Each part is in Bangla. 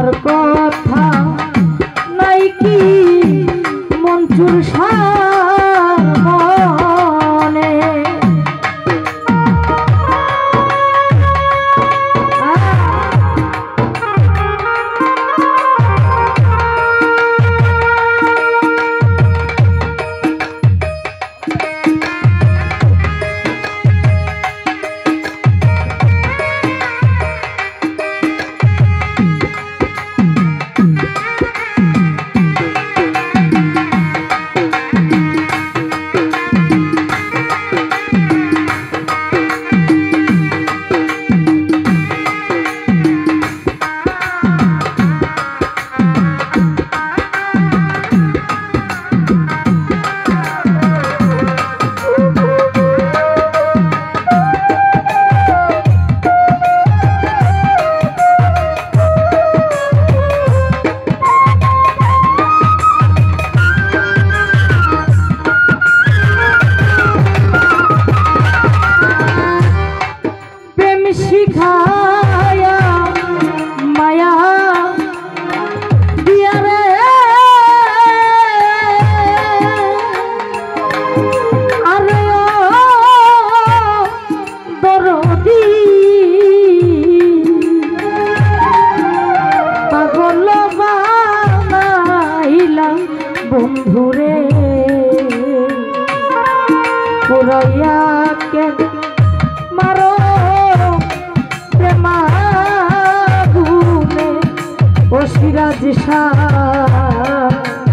আমার কথা নাই কি মঞ্জুর সার মনে শিখায়া মায়া দিয়া রে আরে দরদি পাগল বানাইলাম বন্ধুরে পুরাইয়া কেন মারো প্রেমাগুনে ও সিরাজ শাহ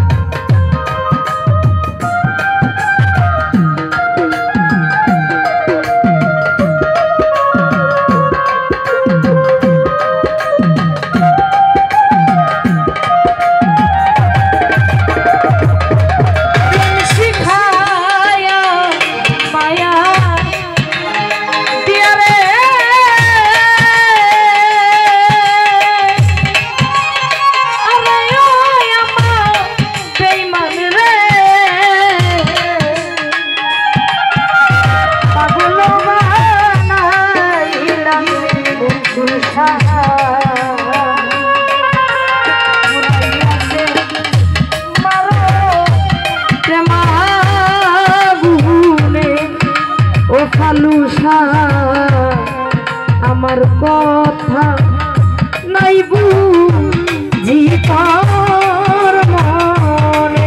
আমার কথা নাই বুঝি তোর মনে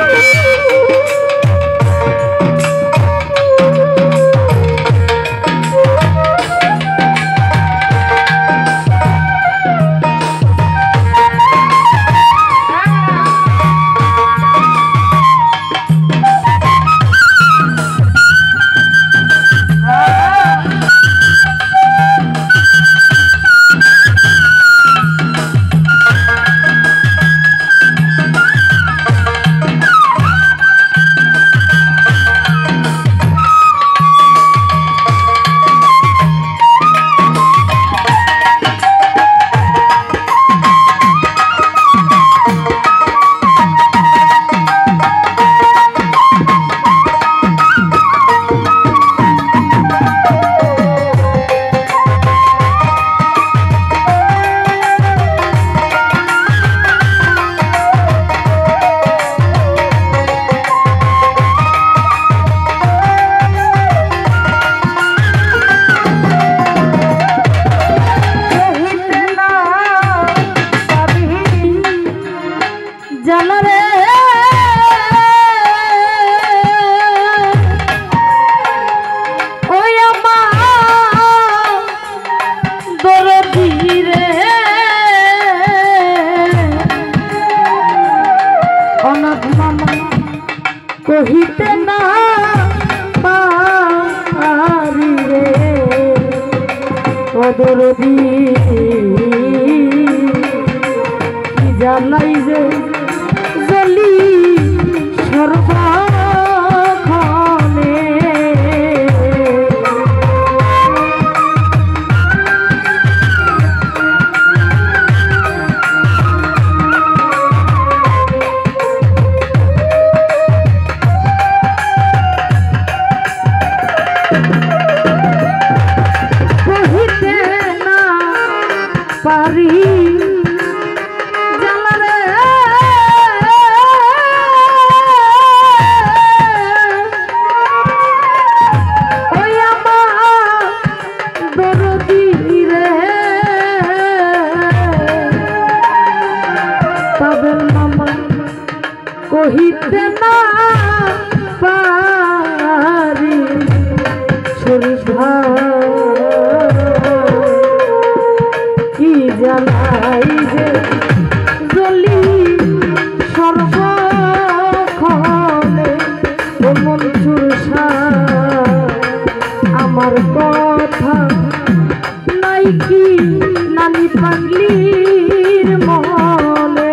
জানারে ওই আমার দরদি রে অনাথ মামা কহিতে না পারি রে ও দরদি কি জানাই যে জলি সর্বক্ষণে কহিতে না পারি রবেল মামা কহিতে না পারি সুরভা কি জ্বালাই যে জ্বলি সর্বক্ষণে ও মন চুরসা আমার কথা নাই কি নানি পাগলির মনে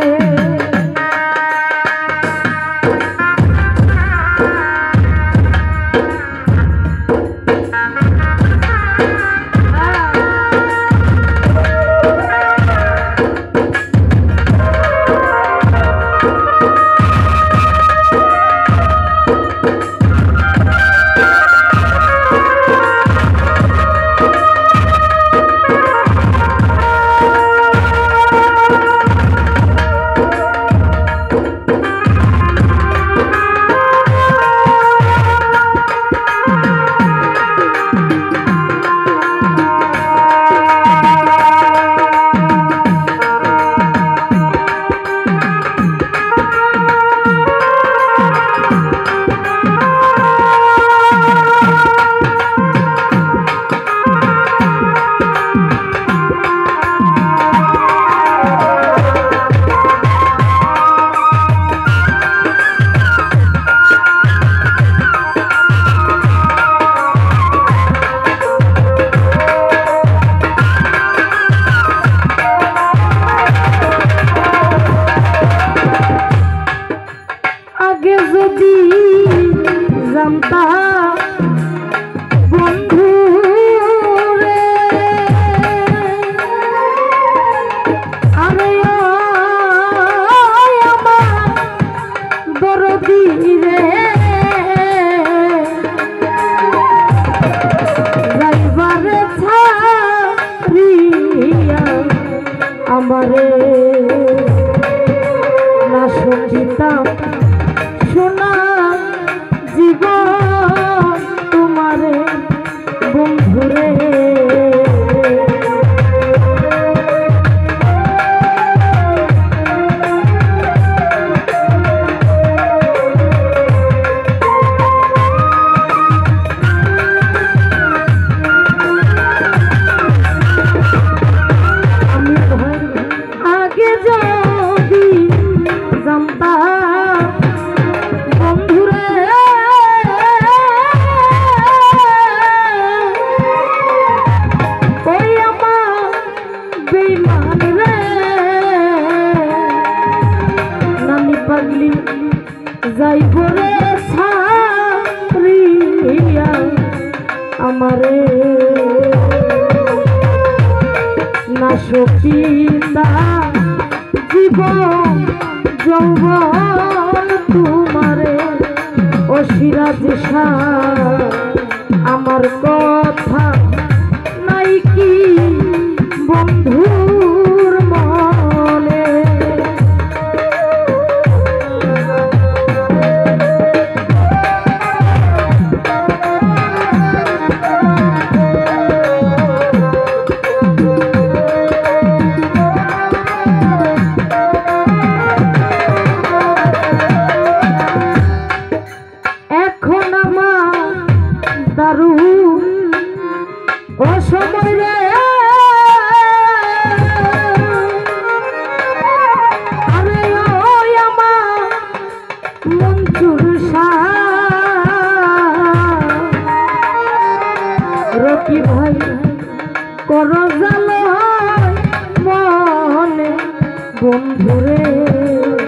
বন্ধু রে আরে আমার দরদি রে যাইবারে ছাড়িয়া আমারে না সঙ্গীতাম শোনা জীবন তোমারে বন্ধুরে আমি আগে যদি জানতাম বন্ধুরে ওই আমার বেঈমান রে নানি পাগলি যাইব রে ছাড়িয়া আমারে না সখিতা জীবন যৌবন তোমারে অসিরাজ আমার কথা নাই কি বন্ধুর মনে এখন আমার দারুণ অসময় রে আরে ওই আমার মঞ্জুর রকি ভাই করজাল মনে বন্ধুরে